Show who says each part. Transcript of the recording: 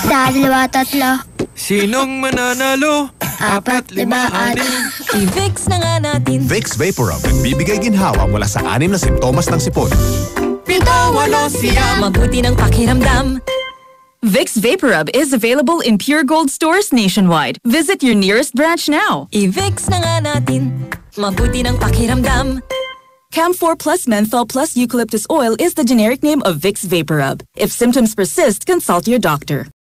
Speaker 1: Isa, dalawa, tatlo.
Speaker 2: Sinong mananalo? 4, 5, 6.
Speaker 3: I-Vicks na nga natin.
Speaker 4: Vicks VapoRub nagbibigay ginhawa mula sa 6 na simptomas ng sipon.
Speaker 2: 7, 8, siyam.
Speaker 3: Mabuti ng pakiramdam.
Speaker 5: Vicks VapoRub is available in Pure Gold stores nationwide. Visit your nearest branch now.
Speaker 3: I-Vicks na nga natin. Mabuti ng pakiramdam.
Speaker 5: Camphor plus menthol plus eucalyptus oil is the generic name of Vicks VapoRub. If symptoms persist, consult your doctor.